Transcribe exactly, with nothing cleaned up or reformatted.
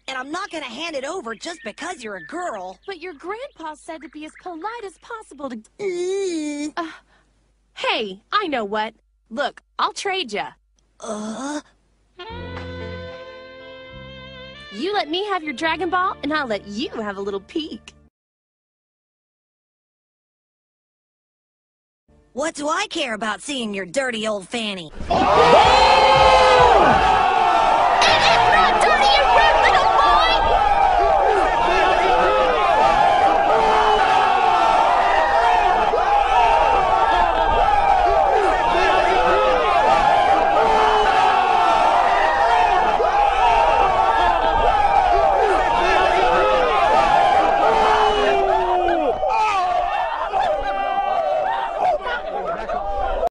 and I'm not gonna hand it over just because you're a girl. But your grandpa said to be as polite as possible to... Uh, Uh, hey, I know what. Look, I'll trade ya. uh... You let me have your Dragon Ball, and I'll let you have a little peek. What do I care about seeing your dirty old fanny? Oh!